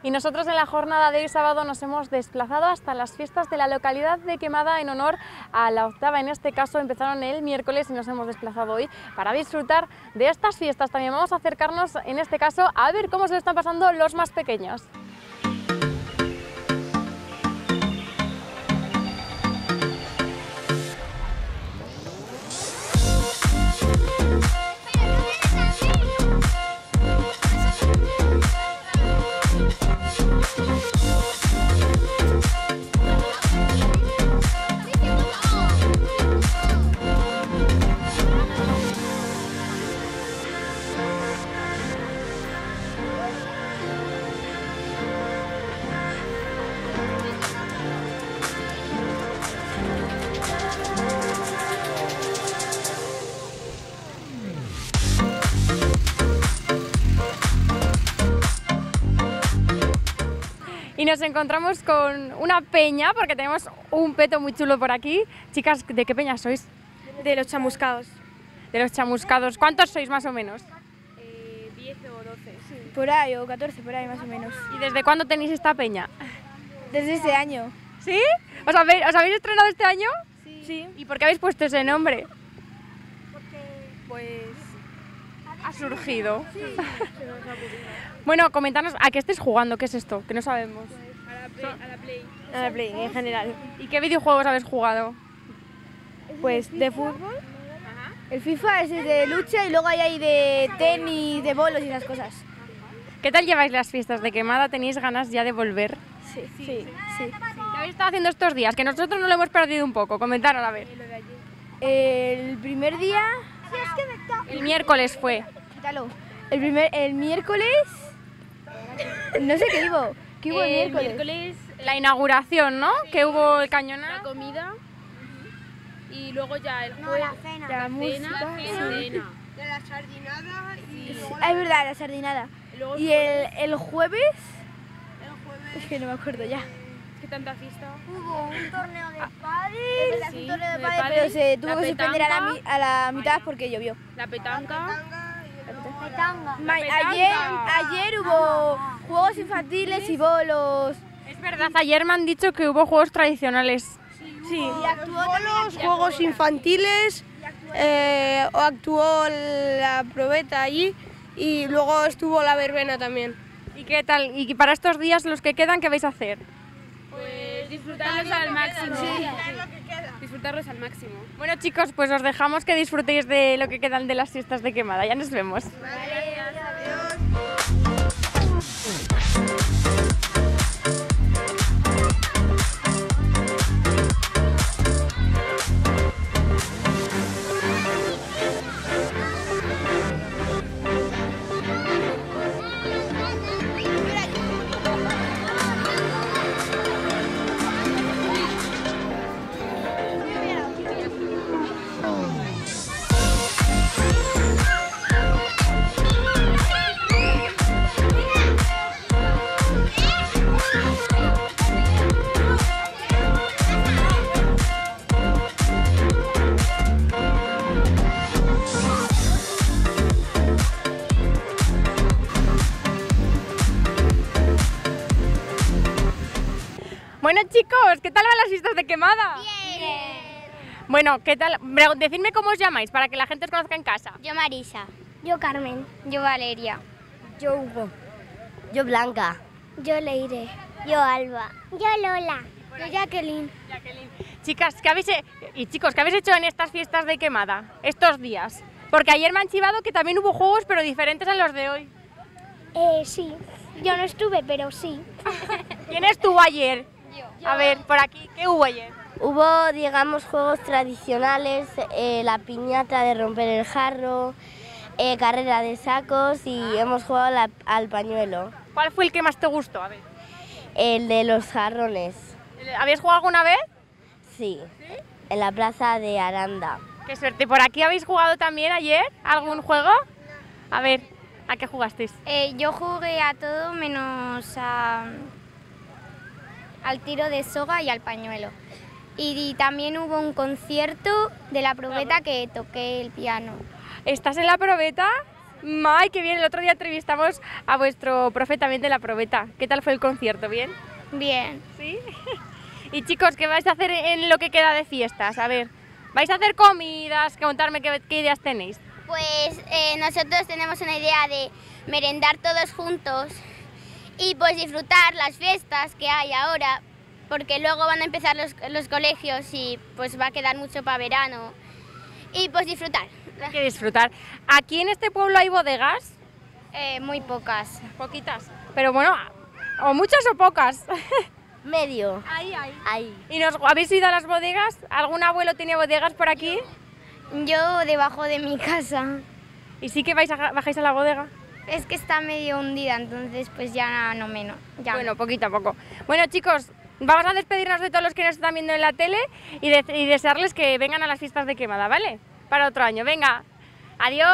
Y nosotros en la jornada de hoy sábado nos hemos desplazado hasta las fiestas de la localidad de Quemada en honor a la octava. En este caso empezaron el miércoles y nos hemos desplazado hoy para disfrutar de estas fiestas. También vamos a acercarnos en este caso a ver cómo se lo están pasando los más pequeños. Y nos encontramos con una peña, porque tenemos un peto muy chulo por aquí. Chicas, ¿de qué peña sois? De los chamuscados. De los chamuscados. ¿Cuántos sois más o menos? 10 o 12. Sí. Por ahí, o 14, por ahí más o menos. ¿Y desde cuándo tenéis esta peña? Desde este año. ¿Sí? ¿Os habéis estrenado este año? Sí. ¿Y por qué habéis puesto ese nombre? Pues... Ha surgido. Sí. Bueno, coméntanos, ¿a qué estáis jugando? ¿Qué es esto? Que no sabemos. A la Play, en general. ¿Y qué videojuegos habéis jugado? Pues de fútbol. El FIFA es de lucha y luego hay de tenis, de bolos y esas cosas. ¿Qué tal lleváis las fiestas de Quemada? ¿Tenéis ganas ya de volver? Sí. ¿Qué habéis estado haciendo estos días? Que nosotros no lo hemos perdido un poco. Comentaros, a ver. El primer día... El miércoles fue. Quítalo. El miércoles... No sé qué digo. ¿Qué hubo el miércoles? La inauguración, ¿no? Que hubo el cañonazo. La comida y luego ya el juego, la cena, la cena. De la sardinada y luego Es verdad, la sardinada. luego Y el jueves... Es que no me acuerdo ya. es que tanta fiesta. hubo un torneo de Es pádel, verdad, Sí, un torneo de de pádel, pádel, pero se tuvo la que suspender a la mitad porque llovió. La petanca. petanga. Ayer hubo juegos infantiles y bolos. Es verdad, ayer me han dicho que hubo juegos tradicionales. Sí. Y actuó Los juegos infantiles, actuó la probeta allí y luego estuvo la verbena también. ¿Y qué tal? ¿Y para estos días, los que quedan, qué vais a hacer? Pues disfrutarlos al máximo. Disfrutarlos al máximo. Bueno, chicos, pues os dejamos que disfrutéis de lo que quedan de las fiestas de Quemada. Ya nos vemos. Bueno, chicos, ¿qué tal van las fiestas de Quemada? Bien. Bueno, ¿qué tal? Decidme cómo os llamáis para que la gente os conozca en casa. Yo Marisa. Yo Carmen. Yo Valeria. Yo Hugo. Yo Blanca. Yo Leire. Yo Alba. Yo Lola. Yo Jacqueline. Chicas, chicos, ¿qué habéis hecho en estas fiestas de Quemada estos días? Porque ayer me han chivado que también hubo juegos, pero diferentes a los de hoy. Sí. Yo no estuve, pero sí. ¿Quién estuvo ayer? A ver, por aquí, ¿qué hubo ayer? Hubo, digamos, juegos tradicionales, la piñata de romper el jarro, carrera de sacos y hemos jugado al pañuelo. ¿Cuál fue el que más te gustó? A ver. El de los jarrones, ¿Habéis jugado alguna vez? sí, en la plaza de Aranda. Qué suerte. ¿Por aquí habéis jugado también ayer algún juego? A ver, ¿a qué jugasteis? Yo jugué a todo menos al tiro de soga y al pañuelo. Y también hubo un concierto de la probeta que toqué el piano. ¿Estás en la probeta? ¡Ay, qué bien! El otro día entrevistamos a vuestro profe también de la probeta. ¿Qué tal fue el concierto? ¿Bien? Bien. ¿Sí? Y chicos, ¿qué vais a hacer en lo que queda de fiestas? A ver, ¿vais a hacer comidas? Contarme qué ideas tenéis. Pues nosotros tenemos una idea de merendar todos juntos y pues disfrutar las fiestas que hay ahora, porque luego van a empezar los colegios y pues va a quedar mucho para verano y pues disfrutar. Hay que disfrutar. ¿Aquí en este pueblo hay bodegas? Muy pocas. Poquitas. Pero bueno, o muchas o pocas. Medio. Ahí. ¿Y habéis ido a las bodegas? ¿Algún abuelo tiene bodegas por aquí? Yo debajo de mi casa. ¿Y sí que bajáis a la bodega? Es que está medio hundida, entonces pues ya no menos. Bueno, poquito a poco. Bueno, chicos, vamos a despedirnos de todos los que nos están viendo en la tele y desearles que vengan a las fiestas de Quemada, ¿vale? Para otro año. Venga, adiós.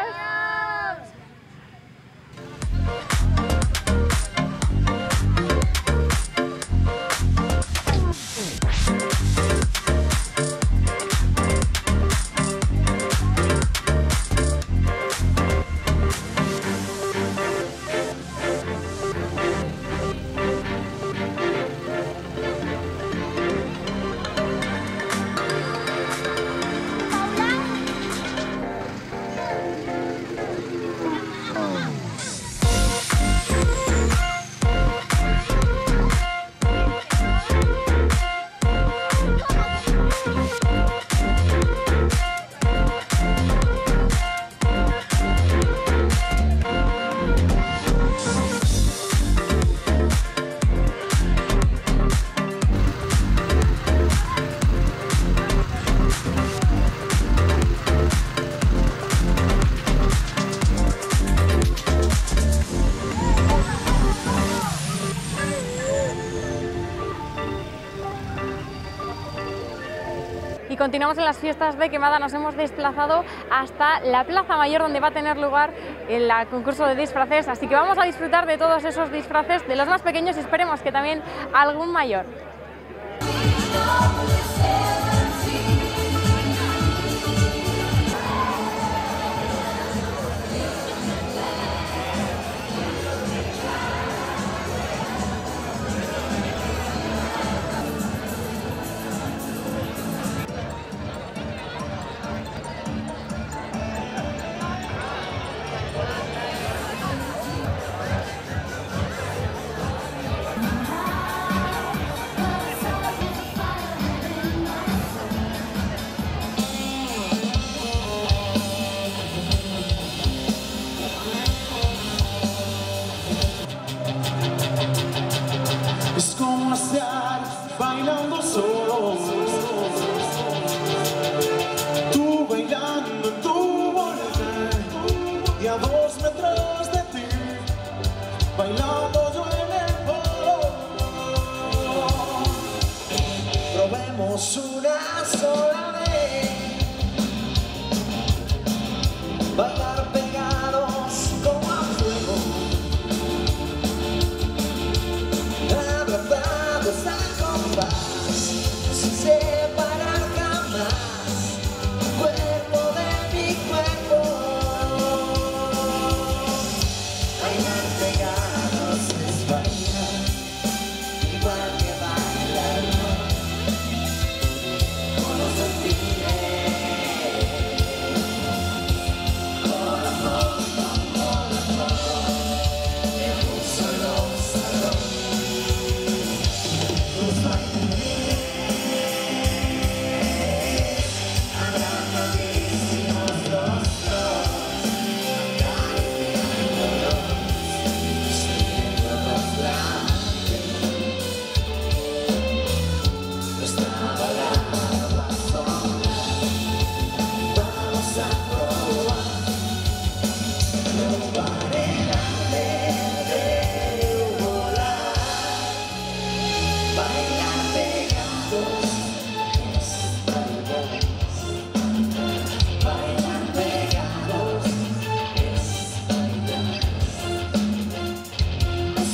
Y continuamos en las fiestas de Quemada, nos hemos desplazado hasta la Plaza Mayor donde va a tener lugar el concurso de disfraces, así que vamos a disfrutar de todos esos disfraces, de los más pequeños y esperemos que también algún mayor. Es como estar bailando solo, tú bailando en tu volante y a 2 metros de ti, bailando yo en el polo. Probemos una sola vez, bailar pegados como a fuego, abrazados a compás, sin separar jamás tu cuerpo de mi cuerpo. Bailar pegados es bailar, igual que bailar con los delfines, corazón con corazón, en un solo salón. Los bailarines agrandadísimos los dos, acariciándolos, siguiéndonos la mente. Nuestra balada va a sonar, vamos a probar, probar el arte de volar. Bailar pegados es bailar, bailar pegados es bailar, es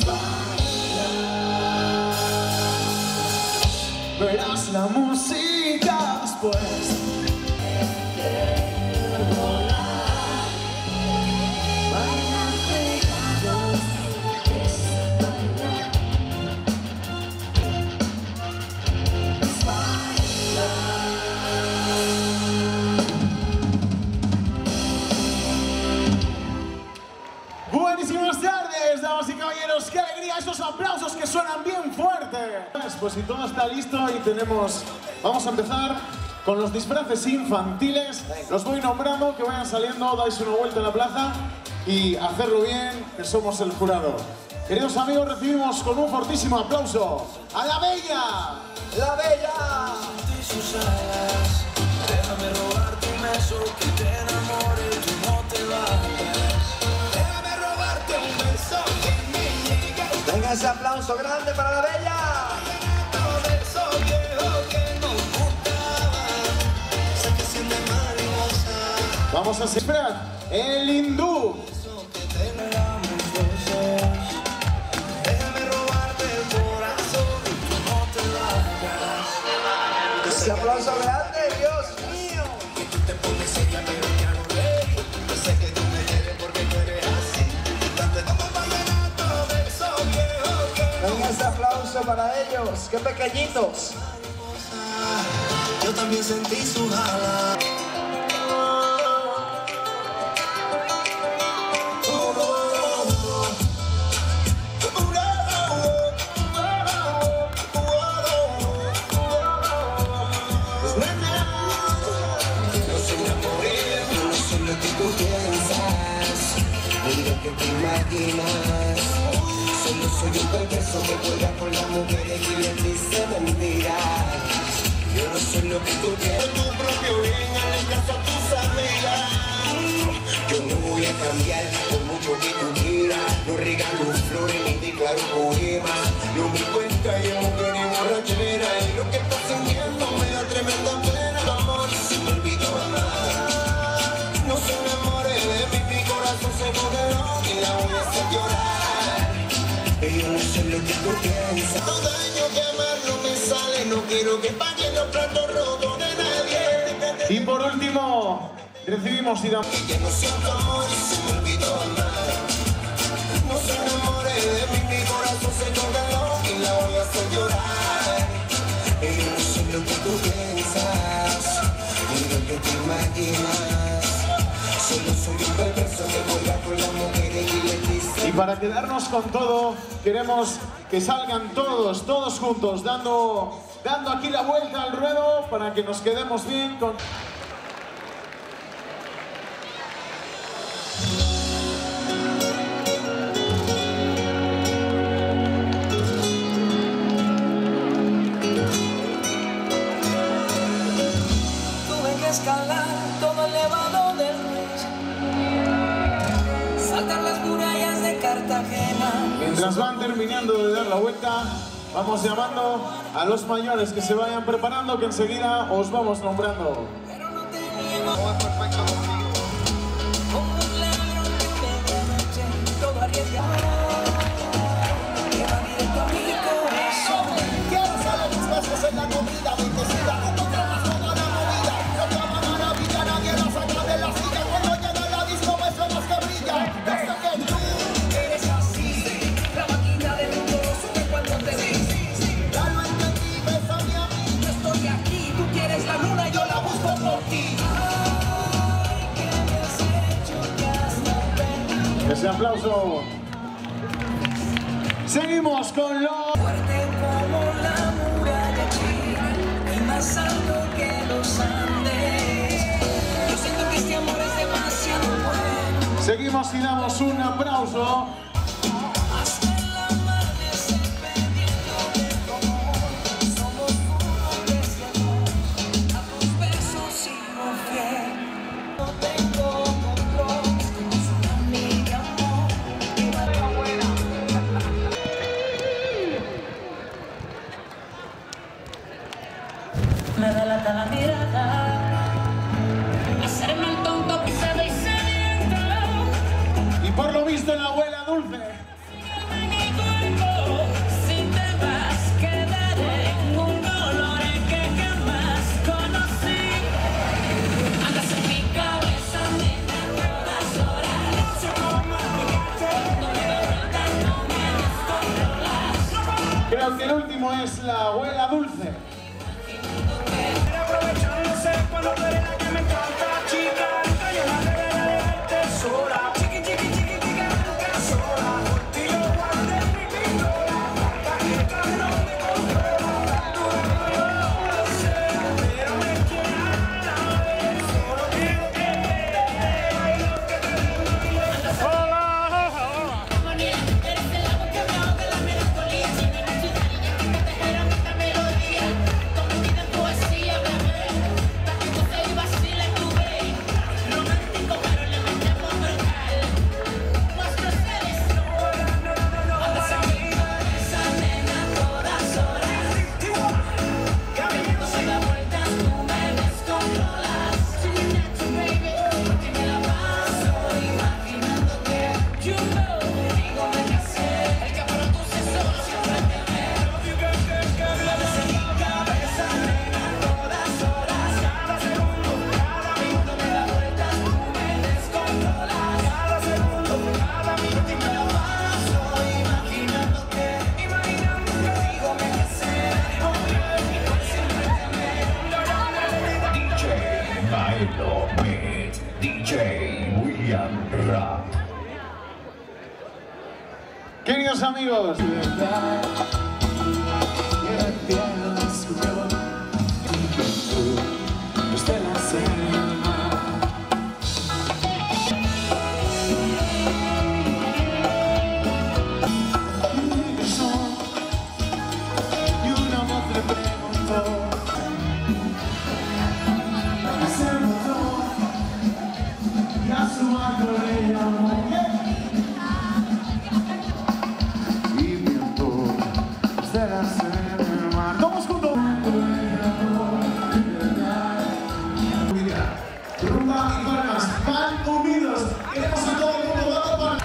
bailar. Verás la música después. Querer volar, compañeros, qué alegría esos aplausos que suenan bien fuerte. Pues si todo está listo y vamos a empezar con los disfraces infantiles. Los voy nombrando, que vayan saliendo, dais una vuelta en la plaza y hacerlo bien, que somos el jurado. Queridos amigos, recibimos con un fortísimo aplauso a La Bella. ¡La Bella! Déjame robarte un beso, que te enamore y no te vayas. Déjame robarte un beso que me llegue. Venga ese aplauso grande para La Bella. Beso viejo que nos gustaba. Sé que siente mariposa. Vamos a esperar el hindú. Déjame robarte el corazón y tú no te vayas. Ese aplauso grande, Dios mío. Que tú te pones seria pero ya no reí. Yo sé que tú me quieres porque tú eres así. Date como vallenato, beso viejo que Venga ese aplauso para ellos, qué pequeñitos. yo también sentí su jala. Que te imaginas, solo soy un perverso que juega con las mujeres y les dice mentiras. Yo no soy lo que tú quieres, tu propio bien, hazle caso a tus amigas. Yo no voy a cambiar por mucho que tú quieras. No regalo flores ni declaro poemas. No me cuenta y mujer y borrachera. Y lo que estás sintiendo me da tremenda pena. Amor, se me olvidó amar. No se enamore de mí, mi corazón se modeló y la voy a hacer llorar. Y yo no sé lo que tú piensas. Todo daño que amar no me sale. No quiero que paguen los platos rotos de nadie. Y por último, recibimos y damos. Que no siento amor y se me olvidó amar. No se enamore de mí, mi corazón se modeló y la voy a hacer llorar. Y yo no sé lo que tú piensas, ni lo que te imaginas. Solo soy un perverso que juega con las mujeres y les dice. Y para quedarnos con todo, queremos que salgan todos juntos, dando aquí la vuelta al ruedo para que nos quedemos bien con... Tuve que escalar todo elevado del Ruiz, saltar las murallas de Cartagena. Mientras van terminando de dar la vuelta, vamos llamando a los mayores que se vayan preparando, que enseguida os vamos nombrando. Pero no te niego, como un ladrón de medianoche, todo arriesgado, que va directo a mi corazón. Quiero saber mis besos en la comida, bendecida, como tramas toda la movida. No trama maravilla, nadie la saca de la silla. Cuando llega la disco, beso más que brilla. Desde que tú eres así, la máquina de mundo sube cuando te vi. Ya lo entendí, bésame a mí. Yo estoy aquí, tú quieres la luna, yo la busco por ti. Ese aplauso. Seguimos con los... Fuerte como la muralla china y más alto que los Andes. Yo siento que este amor es demasiado bueno. Seguimos y damos un aplauso. Hasta el amanecer pendiéndote como somos uno desde amor. A tus besos sigo fiel. No tengo control. Tsunami de amor. Y la buena. Me delata la mirada, hacerme el tonto pisado y sediento. Y por lo visto la abuela Dulce. Mi cuerpo, si te vas, quedaré en un dolor que jamás conocí. Andas en mi cabeza, nena, todas horas. No sé cómo olvidarte, no me vueltas, no me descontrolas. Creo que el último es la abuela Dulce. Aprovechándose cuando tú eres la que me encanta, chica. Yo la debería dejarte sola. Chiqui, chiqui, chiqui, chica, nunca sola. Por ti yo guardé Queridos amigos, todos juntos. Rumba y palmas van unidos. Queremos a todo el mundo dando palmas.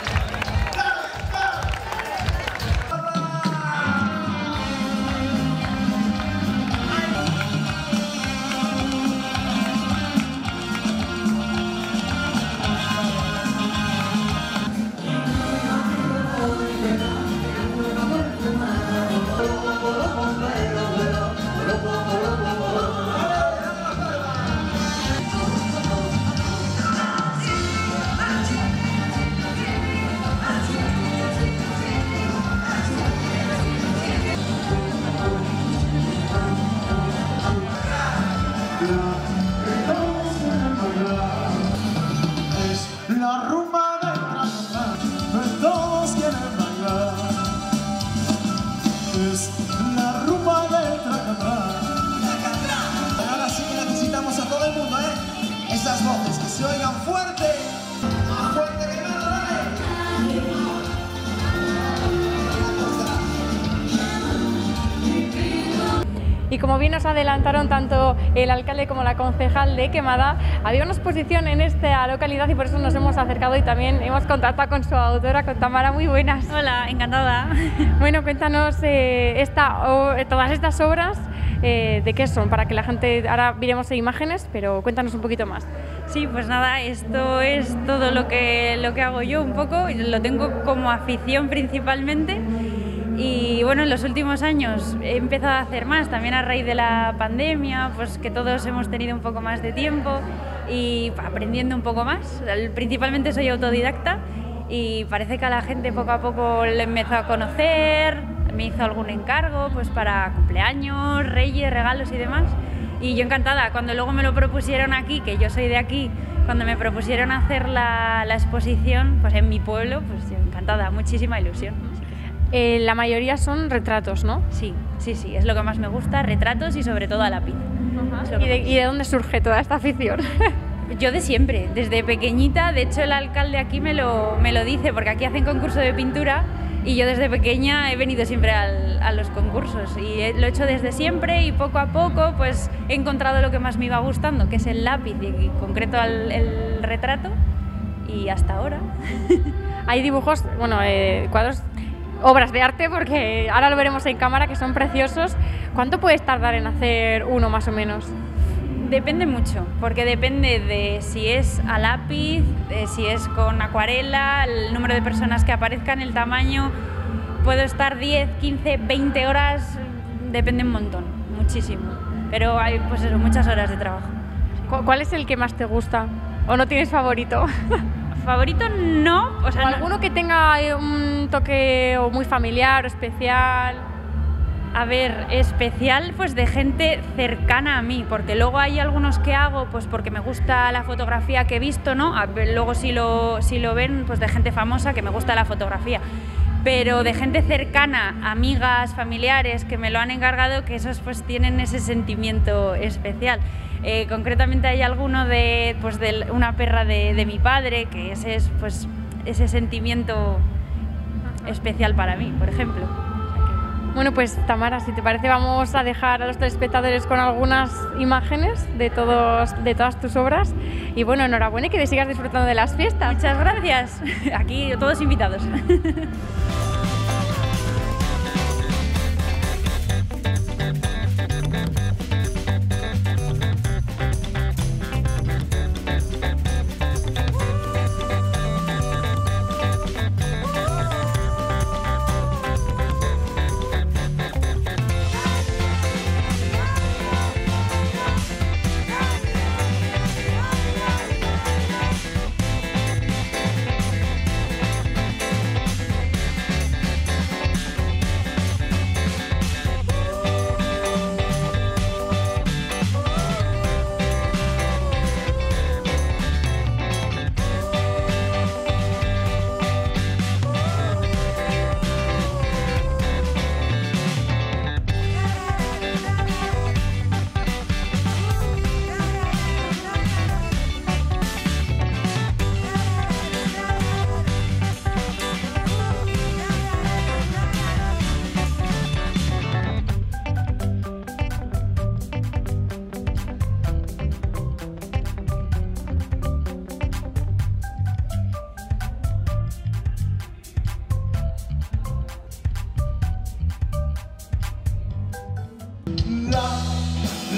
La rumba del Tracatá, todos quieren bailar. Es la rumba del Tracatá. Ahora sí que necesitamos a todo el mundo, ¿eh? Esas voces que se oigan fuerte. Más fuerte que nada, Y como bien nos adelantaron tanto el alcalde como la concejal de Quemada, había una exposición en esta localidad y por eso nos hemos acercado y también hemos contactado con su autora, con Tamara. Muy buenas. Hola, encantada. Bueno, cuéntanos todas estas obras, ¿de qué son? Para que la gente, ahora veremos imágenes, pero cuéntanos un poquito más. Sí, pues nada, esto es todo lo que hago yo un poco, lo tengo como afición principalmente. Y bueno, en los últimos años he empezado a hacer más, también a raíz de la pandemia, pues que todos hemos tenido un poco más de tiempo y aprendiendo un poco más. Principalmente soy autodidacta y parece que a la gente poco a poco le empezó a conocer, me hizo algún encargo pues para cumpleaños, reyes, regalos y demás. Y yo encantada, cuando luego me lo propusieron aquí, que yo soy de aquí, cuando me propusieron hacer la exposición pues en mi pueblo, pues yo encantada, muchísima ilusión. La mayoría son retratos, ¿no? Sí, sí, sí, es lo que más me gusta, retratos y sobre todo a lápiz. ¿Y de dónde surge toda esta afición? Yo de siempre, desde pequeñita, de hecho el alcalde aquí me lo dice, porque aquí hacen concurso de pintura y yo desde pequeña he venido siempre a los concursos y lo he hecho desde siempre y poco a poco pues he encontrado lo que más me iba gustando, que es el lápiz y en concreto el retrato y hasta ahora. Hay dibujos, bueno, cuadros, obras de arte, porque ahora lo veremos en cámara, que son preciosos. ¿Cuánto puedes tardar en hacer uno más o menos? Depende mucho, porque depende de si es a lápiz, de si es con acuarela, el número de personas que aparezcan, el tamaño. Puedo estar 10, 15, 20 horas, depende un montón, muchísimo. Pero hay pues eso, muchas horas de trabajo. ¿Cuál es el que más te gusta? ¿O no tienes favorito? Favorito no, o sea, alguno que tenga un toque o muy familiar o especial. A ver, especial pues de gente cercana a mí, porque luego hay algunos que hago pues porque me gusta la fotografía que he visto, ¿no? Luego si lo ven pues de gente famosa que me gusta la fotografía, pero de gente cercana, amigas, familiares que me lo han encargado, que esos pues tienen ese sentimiento especial. Concretamente hay alguno de una perra de mi padre, que ese es pues ese sentimiento especial para mí, por ejemplo. Bueno, pues Tamara, si te parece vamos a dejar a los telespectadores con algunas imágenes de todas tus obras y bueno, enhorabuena y que te sigas disfrutando de las fiestas. Muchas gracias, aquí todos invitados.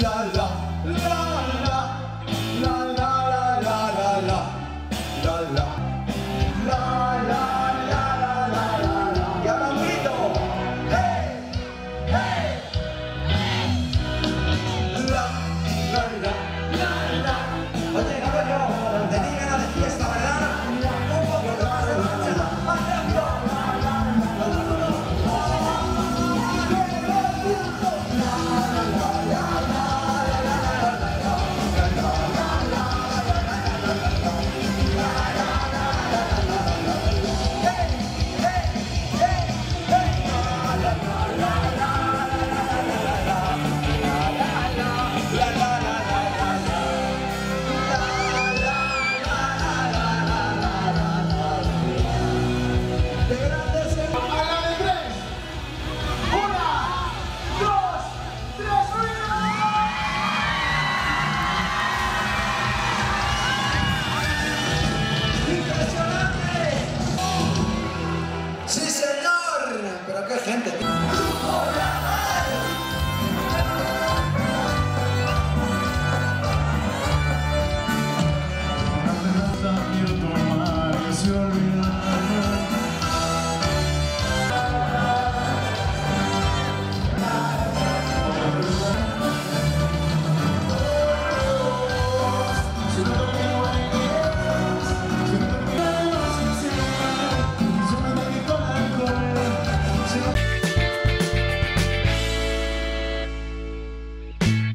la la la la la la la la la la la la